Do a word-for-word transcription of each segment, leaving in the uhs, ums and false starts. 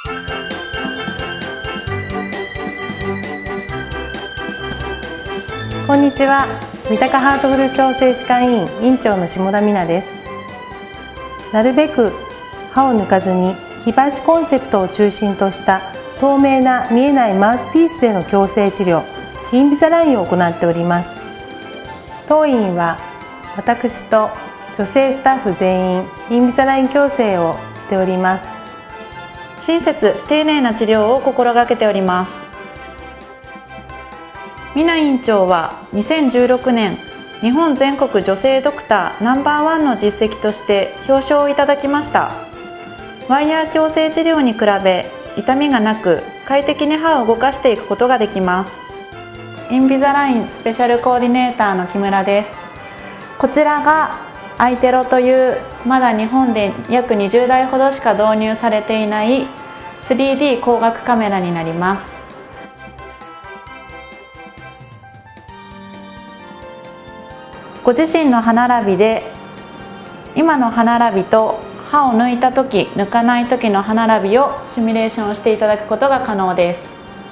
こんにちは。三鷹ハートフル矯正歯科医院院長の下田美奈です。なるべく歯を抜かずに日歯歯コンセプトを中心とした透明な見えないマウスピースでの矯正治療、インビザラインを行っております。当院は私と女性スタッフ全員インビザライン矯正をしております。 親切丁寧な治療を心がけております。美奈院長はにせんじゅうろくねん日本全国女性ドクターナンバーワンの実績として表彰をいただきました。ワイヤー矯正治療に比べ痛みがなく快適に歯を動かしていくことができます。インビザラインスペシャルコーディネーターの木村です。こちらがアイテロというまだ日本で約にじゅうだいほどしか導入されていない スリーディー 光学カメラになります。ご自身の歯並びで今の歯並びと歯を抜いた時抜かない時の歯並びをシミュレーションをしていただくことが可能です。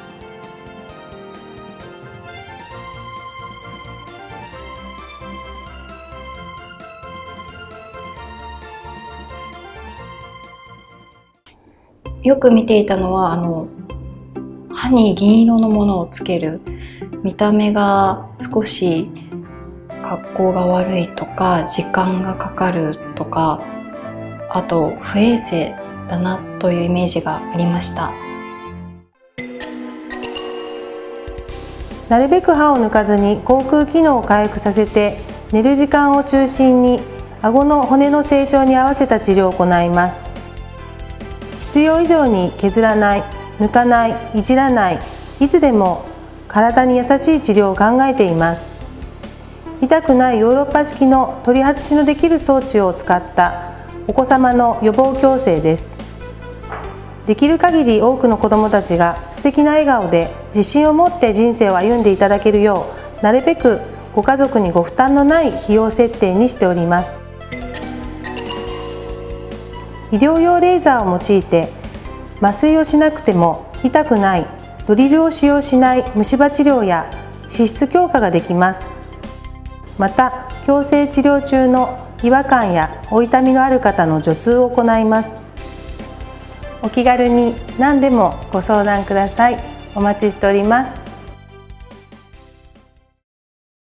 よく見ていたのはあの歯に銀色のものをつける、見た目が少し格好が悪いとか時間がかかるとか、あと不衛生だなというイメージがありました。 なるべく歯を抜かずに口腔機能を回復させて、寝る時間を中心に顎の骨の成長に合わせた治療を行います。必要以上に削らない、抜かない、いじらない、いつでも体に優しい治療を考えています。痛くないヨーロッパ式の取り外しのできる装置を使ったお子様の予防矯正です。できる限り多くの子どもたちが素敵な笑顔で自信を持って人生を歩んでいただけるよう、なるべくご家族にご負担のない費用設定にしております。医療用レーザーを用いて麻酔をしなくても痛くない、ドリルを使用しない虫歯治療や歯質強化ができます。また矯正治療中の違和感やお痛みのある方の除痛を行います。お気軽に何でもご相談ください。お待ちしております。